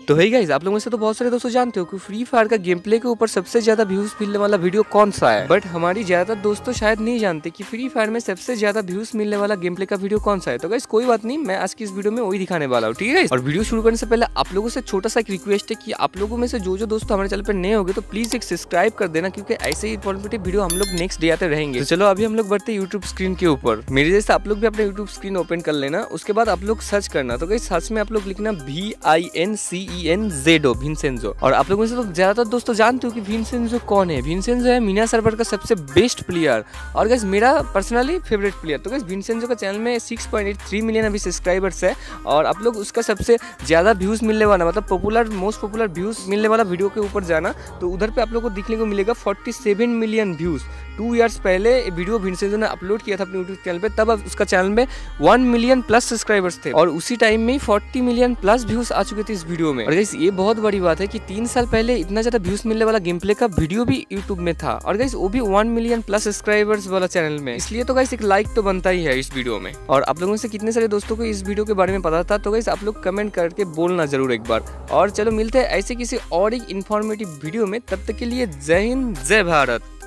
तो है गाइस, आप लोगों में से तो बहुत सारे दोस्तों जानते हो कि फ्री फायर का गेम प्ले के ऊपर सबसे ज्यादा व्यूज मिलने वाला वीडियो कौन सा है। बट हमारी ज्यादातर दोस्तों शायद नहीं जानते कि फ्री फायर में सबसे ज्यादा व्यूज मिलने वाला गेम प्ले का वीडियो कौन सा है। तो गाइस कोई बात नहीं, मैं आज की इस वीडियो में वही दिखाने वाला हूँ, ठीक है। और वीडियो शुरू करने से पहले आप लोगों से छोटा सा एक रिक्वेस्ट है कि आप लोगों में से जो दोस्तों हमारे चैनल पर नए होंगे तो प्लीज एक सब्सक्राइब कर देना, क्योंकि ऐसे ही इन्फॉर्मेटिव वीडियो हम लोग नेक्स्ट डे आते रहेंगे। तो चलो अभी हम लोग बढ़ते यूट्यूब स्क्रीन के ऊपर। मेरे जैसे आप लोग भी अपने यूट्यूब स्क्रीन ओपन कर लेना, उसके बाद आप लोग सर्च करना। तो गाइस सर्च में आप लोग लिखना VINCENZO विंसेंजो। और आप लोगों में से तो ज्यादातर दोस्तों जानते हो कि विंसेंजो कौन है। विंसेंजो है मीना सर्वर का सबसे बेस्ट प्लेयर और गाइस मेरा पर्सनली फेवरेट प्लेयर। तो गाइस विंसेंजो का चैनल में 6.83 मिलियन अभी सब्सक्राइबर्स है और आप लोग उसका सबसे ज्यादा व्यूज मिलने वाला, मतलब मोस्ट पॉपुलर व्यूज मिलने वाला वीडियो के ऊपर जाना तो उधर पे आप लोग को दिखने को मिलेगा 47 मिलियन व्यूज। 2 इयर्स पहले वीडियो विंसेंजो ने अपलोड किया था अपने यूट्यूब चैनल पे, तब उसका चैनल में 1 मिलियन प्लस सब्सक्राइबर्स थे और उसी टाइम में 40 मिलियन प्लस व्यूज आ चुके थे इस वीडियो में। और गाइस ये बहुत बड़ी बात है कि 3 साल पहले इतना ज्यादा व्यूज मिलने वाला गेम प्ले का वीडियो भी यूट्यूब में था और गाइस वो भी 1 मिलियन प्लस सब्सक्राइबर्स वाला चैनल में। इसलिए तो गाइस एक लाइक तो बनता ही है इस वीडियो में। और आप लोगों से कितने सारे दोस्तों को इस वीडियो के बारे में पता था, तो गाइस आप लोग कमेंट करके बोलना जरूर एक बार। और चलो मिलते हैं ऐसे किसी और एक इन्फॉर्मेटिव वीडियो में, तब तक के लिए जय हिंद जय भारत।